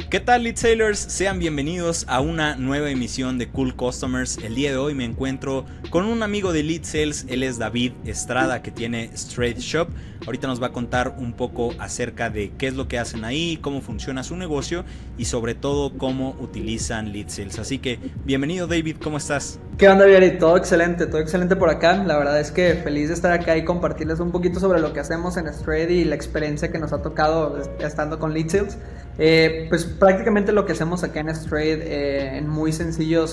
¿Qué tal, Lead Sailors? Sean bienvenidos a una nueva emisión de Cool Customers. El día de hoy me encuentro con un amigo de Lead Sales. Él es David Estrada, que tiene Straight Shop. Ahorita nos va a contar un poco acerca de qué es lo que hacen ahí, cómo funciona su negocio y sobre todo cómo utilizan Lead Sales. Así que bienvenido, David, ¿cómo estás? ¿Qué onda, Vieri? Todo excelente por acá. La verdad es que feliz de estar acá y compartirles un poquito sobre lo que hacemos en Straight y la experiencia que nos ha tocado estando con Lead Sales. Pues prácticamente lo que hacemos acá en Straight, en muy sencillos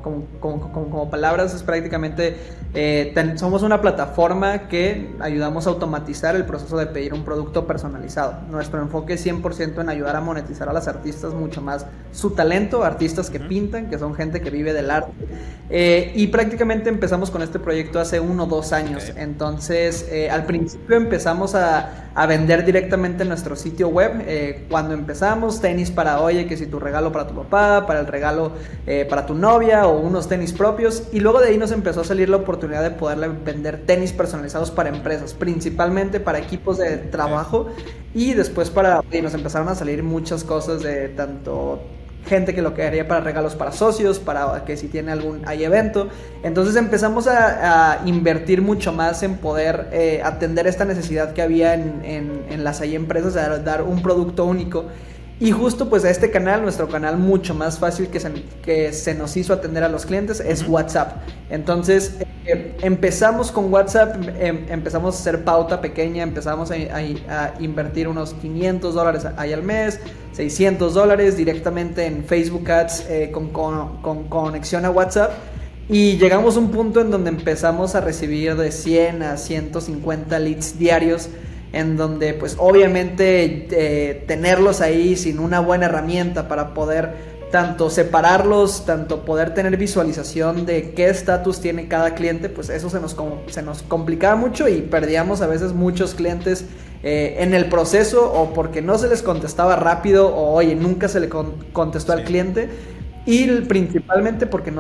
como palabras, es prácticamente somos una plataforma que ayudamos a automatizar el proceso de pedir un producto personalizado. Nuestro enfoque es 100% en ayudar a monetizar a las artistas mucho más su talento, artistas que pintan, que son gente que vive del arte. Y prácticamente empezamos con este proyecto hace 1 o 2 años. Okay. Entonces, al principio empezamos a vender directamente en nuestro sitio web. Cuando empezamos, tenis para, oye, que si tu regalo para tu papá, para el regalo para tu novia o unos tenis propios. Y luego de ahí nos empezó a salir la oportunidad de poderle vender tenis personalizados para empresas, principalmente para equipos de trabajo. Y después y nos empezaron a salir muchas cosas de tanto gente que lo quería para regalos para socios, para que si tiene hay evento. Entonces empezamos a invertir mucho más en poder atender esta necesidad que había en las empresas de dar un producto único. Y justo pues a este canal, nuestro canal mucho más fácil que se nos hizo atender a los clientes es WhatsApp. Entonces empezamos con WhatsApp, empezamos a hacer pauta pequeña, empezamos a invertir unos $500 ahí al mes, $600 directamente en Facebook Ads con conexión a WhatsApp. Y llegamos a un punto en donde empezamos a recibir de 100 a 150 leads diarios, en donde pues obviamente tenerlos ahí sin una buena herramienta para poder tanto separarlos, tanto poder tener visualización de qué estatus tiene cada cliente, pues eso se nos complicaba mucho y perdíamos a veces muchos clientes en el proceso, o porque no se les contestaba rápido, o oye, nunca se le contestó al cliente. Y principalmente porque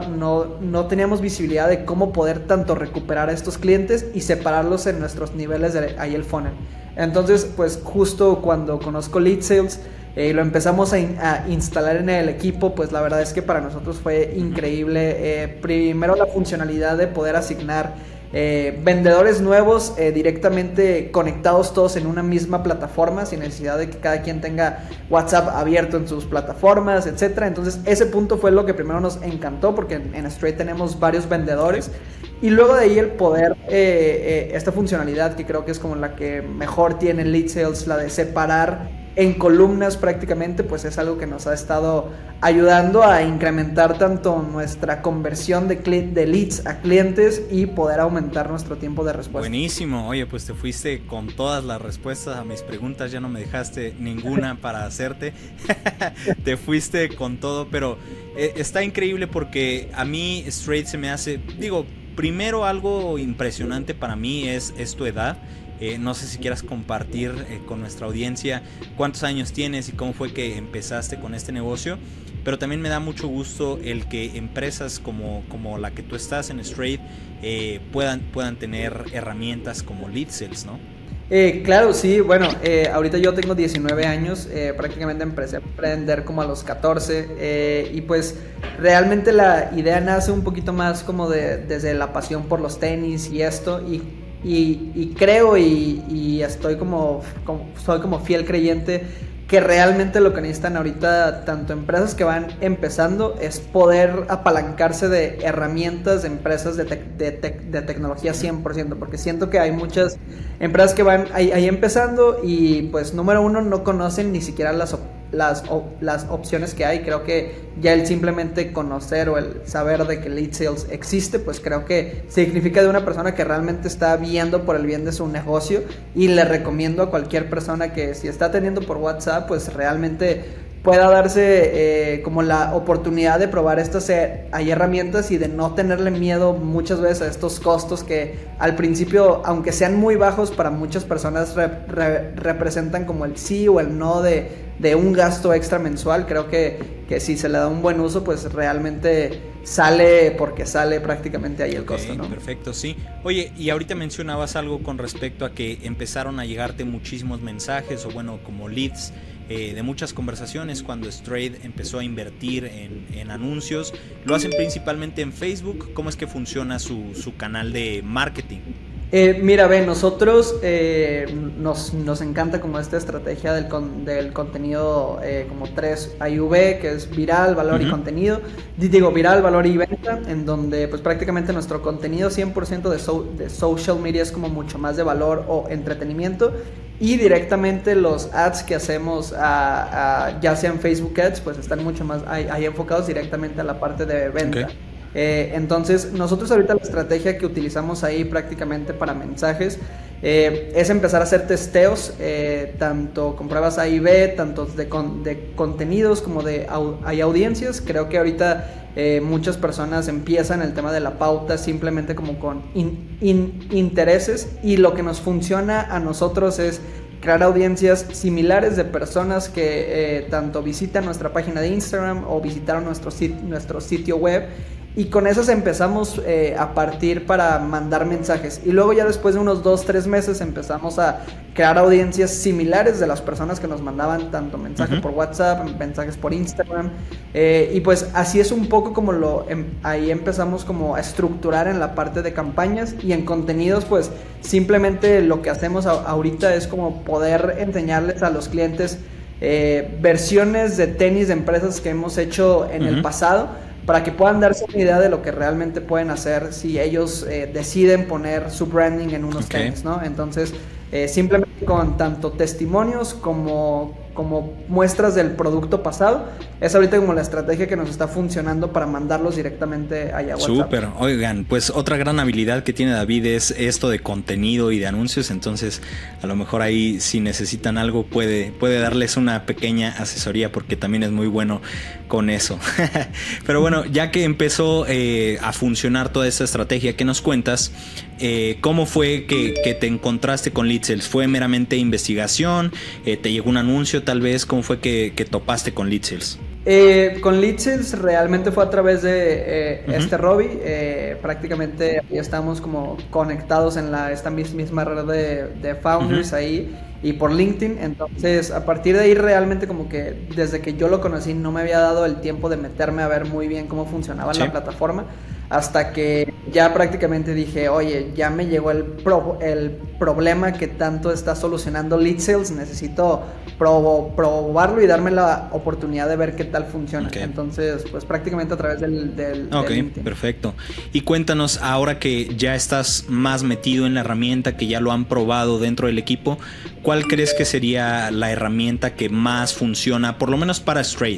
no teníamos visibilidad de cómo poder tanto recuperar a estos clientes y separarlos en nuestros niveles de ahí el funnel. Entonces, pues justo cuando conozco Lead Sales y lo empezamos a instalar en el equipo, pues la verdad es que para nosotros fue increíble. Primero la funcionalidad de poder asignar vendedores nuevos directamente conectados todos en una misma plataforma, sin necesidad de que cada quien tenga WhatsApp abierto en sus plataformas, etcétera. Entonces ese punto fue lo que primero nos encantó, porque en Straight tenemos varios vendedores. Y luego de ahí el poder, esta funcionalidad que creo que es como la que mejor tiene Lead Sales, la de separar en columnas prácticamente, pues es algo que nos ha estado ayudando a incrementar tanto nuestra conversión de leads a clientes y poder aumentar nuestro tiempo de respuesta. Buenísimo, oye, pues te fuiste con todas las respuestas a mis preguntas, ya no me dejaste ninguna para hacerte. Te fuiste con todo, pero está increíble porque a mí Straight se me hace, primero algo impresionante para mí es tu edad. No sé si quieras compartir con nuestra audiencia cuántos años tienes y cómo fue que empezaste con este negocio, pero también me da mucho gusto el que empresas como la que tú estás en Straight puedan tener herramientas como Lead Sales, ¿no? Claro, sí, bueno, ahorita yo tengo 19 años, prácticamente empecé a emprender como a los 14 y pues realmente la idea nace un poquito más como desde la pasión por los tenis y esto, y creo y estoy soy como fiel creyente que realmente lo que necesitan ahorita tanto empresas que van empezando es poder apalancarse de herramientas de empresas de tecnología 100%, porque siento que hay muchas empresas que van ahí empezando y pues número uno no conocen ni siquiera las opciones que hay. Creo que ya el simplemente conocer o el saber de que Lead Sales existe, pues creo que significa de una persona que realmente está viendo por el bien de su negocio, y le recomiendo a cualquier persona que si está atendiendo por WhatsApp, pues realmente pueda darse como la oportunidad de probar hay herramientas y de no tenerle miedo muchas veces a estos costos que al principio, aunque sean muy bajos, para muchas personas representan como el sí o el no de un gasto extra mensual. Creo que si se le da un buen uso, pues realmente sale porque sale prácticamente ahí el costo, ¿no? Perfecto, sí. Oye, y ahorita mencionabas algo con respecto a que empezaron a llegarte muchísimos mensajes, o bueno, como leads, de muchas conversaciones cuando Strayed empezó a invertir en anuncios. ¿Lo hacen principalmente en Facebook? ¿Cómo es que funciona su canal de marketing? Mira, ve, nosotros nos encanta como esta estrategia del contenido como 3 AIV, que es viral, valor y contenido. Digo, viral, valor y venta, en donde pues prácticamente nuestro contenido 100% de social media es como mucho más de valor o entretenimiento, y directamente los ads que hacemos ya sean Facebook Ads, pues están mucho más ahí enfocados directamente a la parte de venta. Okay. Entonces nosotros ahorita la estrategia que utilizamos ahí prácticamente para mensajes es empezar a hacer testeos, tanto con pruebas A y B, tanto de contenidos como hay audiencias. Creo que ahorita muchas personas empiezan el tema de la pauta simplemente como con intereses, y lo que nos funciona a nosotros es crear audiencias similares de personas que tanto visitan nuestra página de Instagram o visitaron nuestro sitio web, y con esas empezamos a partir para mandar mensajes, y luego ya después de unos 2-3 meses empezamos a crear audiencias similares de las personas que nos mandaban tanto mensajes por WhatsApp, mensajes por Instagram, y pues así es un poco como ahí empezamos como a estructurar en la parte de campañas. Y en contenidos pues simplemente lo que hacemos ahorita es como poder enseñarles a los clientes versiones de tenis de empresas que hemos hecho en el pasado, para que puedan darse una idea de lo que realmente pueden hacer si ellos deciden poner su branding en unos tenis, ¿no? Entonces, simplemente con tanto testimonios como muestras del producto pasado, es ahorita como la estrategia que nos está funcionando para mandarlos directamente allá a WhatsApp. Súper. Oigan, pues otra gran habilidad que tiene David es esto de contenido y de anuncios, entonces a lo mejor ahí si necesitan algo puede darles una pequeña asesoría, porque también es muy bueno con eso. Pero bueno, ya que empezó a funcionar toda esta estrategia que nos cuentas, ¿cómo fue que te encontraste con Lead Sales? ¿Fue meramente investigación? ¿Te llegó un anuncio tal vez? ¿Cómo fue que topaste con Lead Sales? Con Lead Sales realmente fue a través de Robbie. Prácticamente ya estamos como conectados en esta misma red de founders ahí, y por LinkedIn. Entonces a partir de ahí realmente como que desde que yo lo conocí no me había dado el tiempo de meterme a ver muy bien cómo funcionaba la plataforma, hasta que ya prácticamente dije, oye, ya me llegó el problema que tanto está solucionando Lead Sales, necesito probarlo y darme la oportunidad de ver qué tal funciona. Entonces, pues prácticamente a través del LinkedIn. Perfecto. Y cuéntanos, ahora que ya estás más metido en la herramienta, que ya lo han probado dentro del equipo, ¿cuál crees que sería la herramienta que más funciona, por lo menos para Strayed?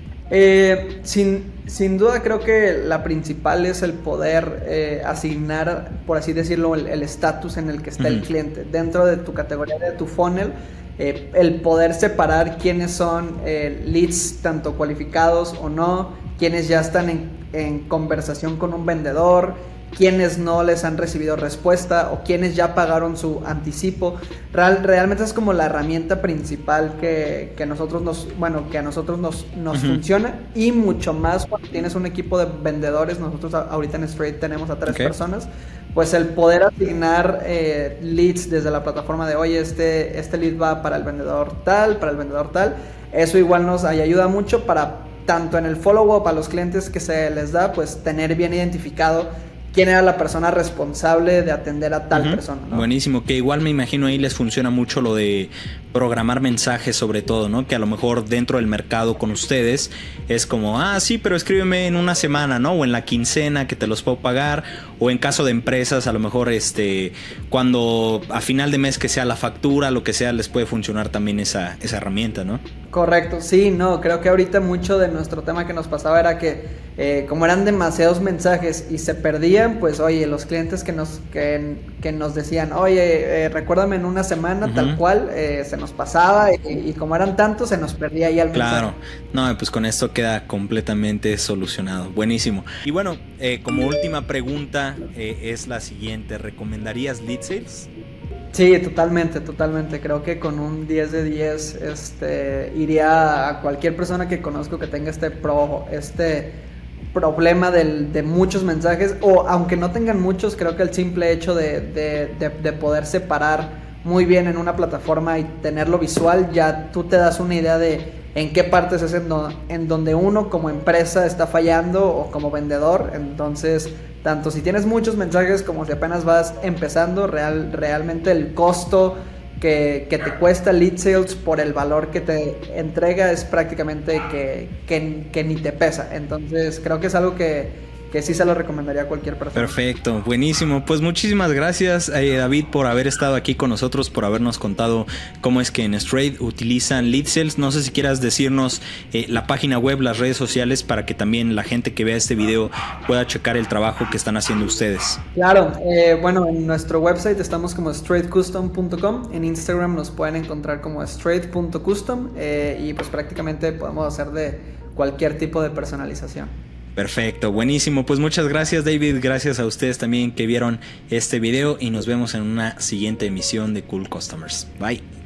Sin duda creo que la principal es el poder asignar, por así decirlo, el estatus en el que está el cliente dentro de tu categoría, de tu funnel. El poder separar quiénes son leads tanto cualificados o no, quiénes ya están en conversación con un vendedor, quienes no les han recibido respuesta o quienes ya pagaron su anticipo. Realmente es como la herramienta principal que a nosotros nos funciona, y mucho más cuando tienes un equipo de vendedores. Nosotros ahorita en Strayed tenemos a 3 personas, pues el poder asignar leads desde la plataforma de, oye, este lead va para el vendedor tal, eso igual nos ayuda mucho para tanto en el follow-up a los clientes que se les da, pues tener bien identificado quién era la persona responsable de atender a tal persona, ¿no? Buenísimo, que igual me imagino ahí les funciona mucho lo de programar mensajes, sobre todo, ¿no? Que a lo mejor dentro del mercado con ustedes es como, sí, pero escríbeme en una semana, ¿no? O en la quincena que te los puedo pagar, o en caso de empresas, a lo mejor cuando a final de mes que sea la factura, lo que sea, les puede funcionar también esa herramienta, ¿no? Correcto, sí, no, creo que ahorita mucho de nuestro tema que nos pasaba era que como eran demasiados mensajes y se perdían, pues oye, los clientes que nos decían, oye, recuérdame en una semana, tal cual, se nos pasaba, y como eran tantos, se nos perdía ahí el mensaje. Claro, no, pues con esto queda completamente solucionado. Buenísimo. Y bueno, como última pregunta es la siguiente: ¿recomendarías Lead Sales? Sí, totalmente. Creo que con un 10 de 10 iría a cualquier persona que conozco que tenga problema de muchos mensajes, o aunque no tengan muchos, creo que el simple hecho de poder separar muy bien en una plataforma y tenerlo visual, ya tú te das una idea de en qué partes es en donde uno como empresa está fallando o como vendedor. Entonces, tanto si tienes muchos mensajes como si apenas vas empezando, realmente el costo que te cuesta lead sales por el valor que te entrega es prácticamente que ni te pesa. Entonces creo que es algo que sí se lo recomendaría a cualquier persona. Perfecto, buenísimo. Pues muchísimas gracias, David, por haber estado aquí con nosotros, por habernos contado cómo es que en Straight utilizan lead sales. No sé si quieras decirnos la página web, las redes sociales, para que también la gente que vea este video pueda checar el trabajo que están haciendo ustedes. Claro, bueno, en nuestro website estamos como straightcustom.com, en Instagram nos pueden encontrar como straight.custom, y pues prácticamente podemos hacer de cualquier tipo de personalización. Perfecto, buenísimo. Pues muchas gracias, David. Gracias a ustedes también que vieron este video y nos vemos en una siguiente emisión de Cool Customers. Bye.